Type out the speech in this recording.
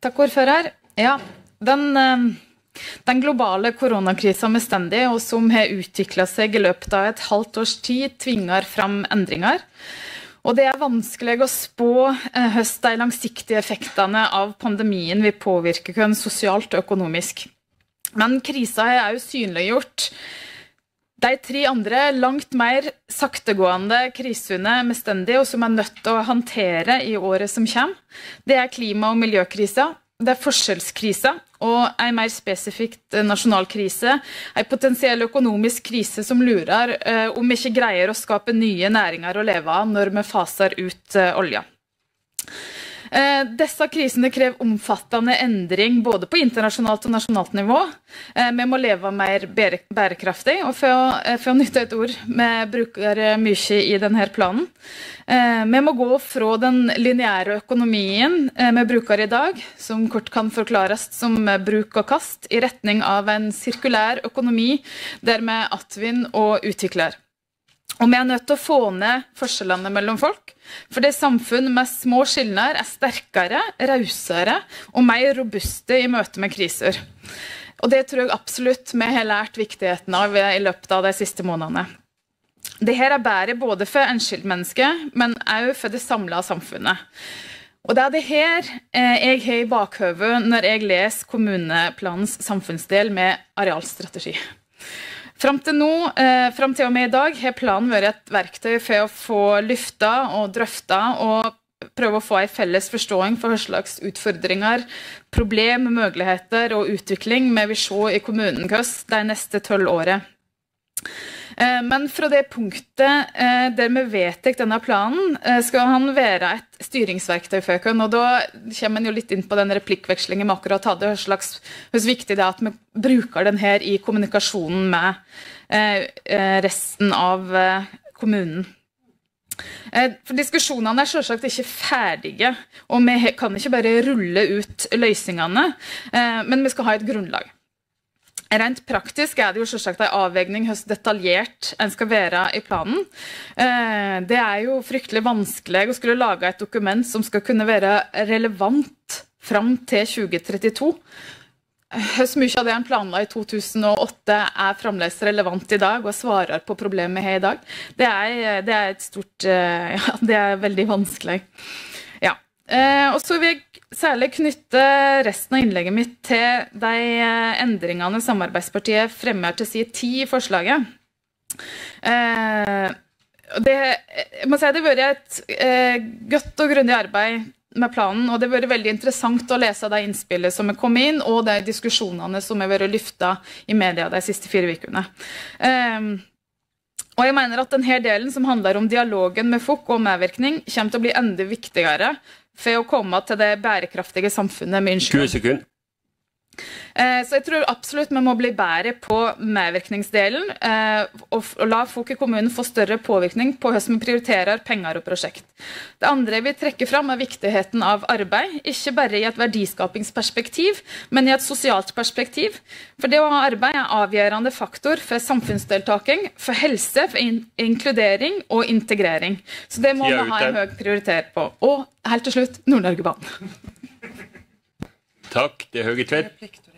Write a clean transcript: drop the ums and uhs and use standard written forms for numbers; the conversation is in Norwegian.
Takk, ordfører. Ja, den globale koronakrisen med stendig, og som har utviklet seg i løpet av et halvt års tid, tvinger fram endringer. Og det er vanskelig å spå hvordan de langsiktige effektene av pandemien vil påvirke oss sosialt og økonomisk. Men krisen er også synliggjort de 3 andre langt mer saktegående krisene med stendig, og som er nødt til å håndtere i året som kommer. Det er klima- og miljøkrisa, det er forskjellskrisa, og en mer spesifikt nasjonal krise, en potensiell økonomisk krise som lurer om vi ikke greier å skape nye næringer å leve av når vi faser ut olja. Disse krisene krever omfattende endring både på internasjonalt og nasjonalt nivå. Vi må leve mer bærekraftig, og for å nytte et ord vi bruker mye i denne planen. Vi må gå fra den lineære økonomien vi bruker i dag, som kort kan forklares som bruk og kast, i retning av en sirkulær økonomi der vi attvinner og utvikler. Og vi er nødt til å få ned forskjellene mellom folk, for det samfunn med små skillnader er sterkere, rausere og mer robuste i møte med kriser. Og det tror jeg absolutt vi har lært viktigheten av i løpet av de siste månedene. Dette er bedre både for enkeltmennesket, men også for det samlede samfunnet. Og det er det her jeg har i bakhøvet når jeg leser kommuneplanens samfunnsdel med arealstrategi. Fram til og med i dag har planen vært et verktøy for å få lyftet og drøftet og prøve å få en felles forståing for hva slags utfordringer, problem, muligheter og utvikling vi vil se i kommunen de neste 12 årene. Men fra det punktet der vi vedtek denne planen, skal han være et styringsverktøy for oss, og da kommer man jo litt inn på den replikkvekslingen vi akkurat hadde, hvor viktig det er at vi bruker den her i kommunikasjonen med resten av kommunen. For diskusjonene er selvsagt ikke ferdige, og vi kan ikke bare rulle ut løsningene, men vi skal ha et grunnlag. Rent praktisk er det jo selvsagt en avvegning hvordan detaljert en skal være i planen. Det er jo fryktelig vanskelig å skulle lage et dokument som skal kunne være relevant fram til 2032. Hvor mye av det en planla i 2008 er fremdeles relevant i dag og svarer på problemet vi har i dag. Det er et stort, ja, det er veldig vanskelig. Ja. Og så vil jeg særlig knytte resten av innlegget mitt til de endringene Samarbeidspartiet fremmer til side 10 i forslaget. Jeg må si det har vært et godt og grundig arbeid med planen, og det har vært veldig interessant å lese de innspillene som er kommet inn, og de diskusjonene som har vært lyftet i media de siste 4 ukene. Og jeg mener at denne delen som handler om dialogen med folk og medvirkning kommer til å bli enda viktigere for å komme til det bærekraftige samfunnet vi ønsker. 20 sekunder. Så jeg tror absolutt vi må bli bedre på medvirkningsdelen og la folk i kommunen få større påvirkning på hvordan vi prioriterer penger og prosjekt. Det andre vi trekker fram er viktigheten av arbeid, ikke bare i et verdiskapingsperspektiv, men i et sosialt perspektiv. For det å ha arbeid er avgjørende faktor for samfunnsdeltaking, for helse, for inkludering og integrering. Så det må vi ha en høy prioritet på. Og helt til slutt, Nord-Norge-banen. Takk, det er Høgetvedt.